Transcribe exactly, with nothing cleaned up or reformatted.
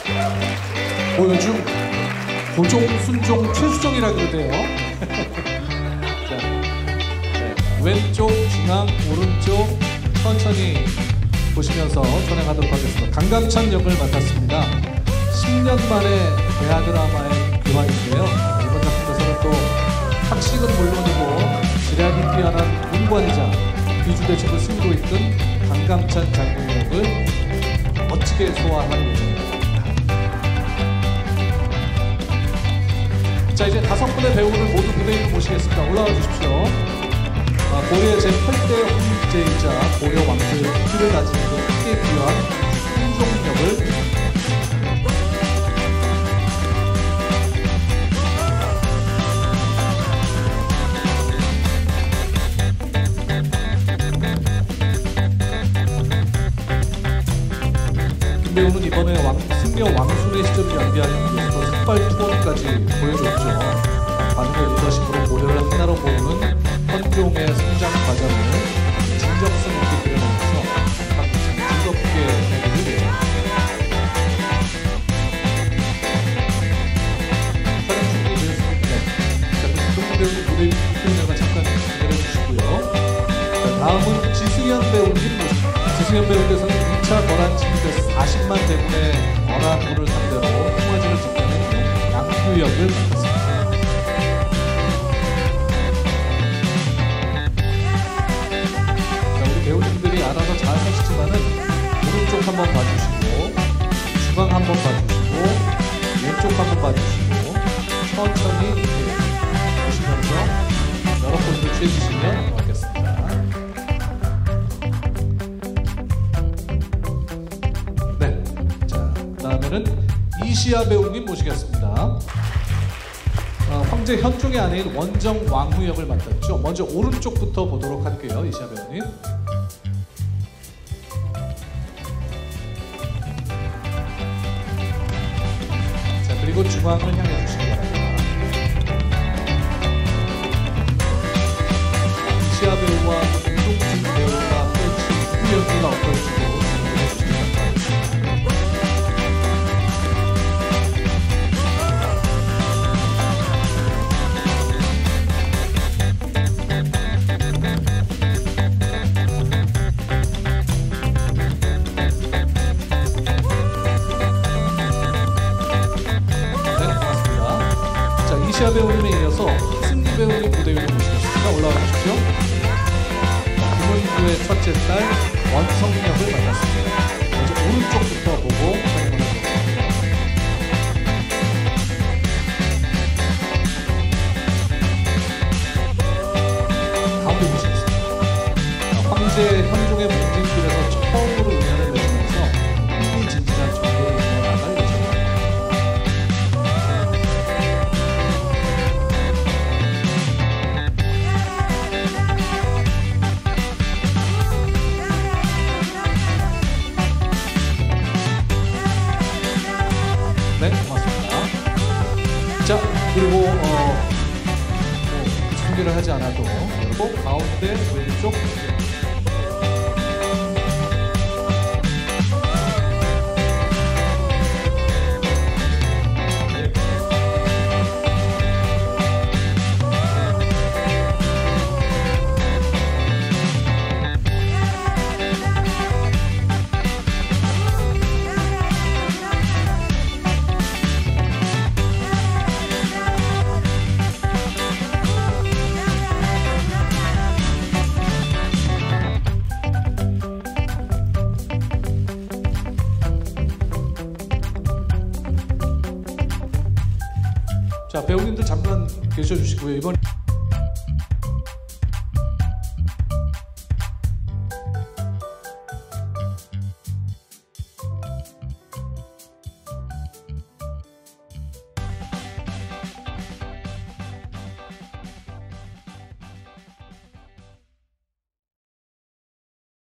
뭐 요즘 고종, 순종, 최수종이라 그러대요. 자, 네. 왼쪽, 중앙, 오른쪽 천천히 보시면서 진행하도록 하겠습니다. 강감찬 역을 맡았습니다. 십 년 만에 대하드라마의 교환인데요. 이번 작품에서는 또 학식은 물론이고 지략이 뛰어난 문관이자 비주대책을 승부로 이끈 강감찬 장군 역을 멋지게 소화한 예정입니다. 자, 이제 다섯 분의 배우를 모두 무대 위로 모시겠습니다. 올라와 주십시오. 아, 고려의 제팔 대 황제이자 고려 왕조의 뜻을 가지는 크게 귀한 순종역을 김배우는 이번에 왕, 승려 왕순의 시절을 연기하는 위해서 삭발 투혼까지 보여줬죠. 반응의 리더십으로 고려를 하나로 모으는 헌종의 성장 과정을 진정성 있게 그려내면서 즐겁게 해드리게 됩니다. 촬영 준비되었습니다. 자, 김동훈 배우님 무대 표현을 잠깐 기다려주시고요. 자, 다음은 지승현 배우님 모십니다. 지승현 배우께서는 이 차 거란 진입에서 사십만 대군의 어란군을 상대로 통화지를 지켜낸 양규 역을 맡았습니다. 자, 우리 배우님들이 알아서 잘 하시지만은 오른쪽 한번 봐주시고 중앙 한번 봐주시고 왼쪽 한번 봐주시고 천천히 보시면서 여러 포즈를 취해주시면 고맙겠습니다. 다음에는 이시아 배우님 모시겠습니다. 어, 황제 현종의 아내인 원정 왕후 역을 맡았죠. 먼저 오른쪽부터 보도록 할게요. 이시아 배우님. 자, 그리고 중앙을 향해 주시기 바랍니다. 이시아 배우와 이동준 배우가 펼친 그 연기가 어떨지도 이시아 배우님에 이어서 하승리 배우님 무대 위로 모시겠습니다. 올라와 주십시오. 김은주의 첫째 딸 원성역을 맡았습니다. 먼저 오른쪽부터 보고 촬영을 하겠습니다. 가운데 보시겠습니다. 황제 현종의 몽진길에서 처음으로 의연을 내주면서 흥미진진한 전개를 이어나갈 예정입니다. 네, 고맙습니다. 자, 그리고 어, 뭐 소개를 하지 않아도 그리고 가운데 왼쪽 자, 배우님들 잠깐 계셔주시고요. 이번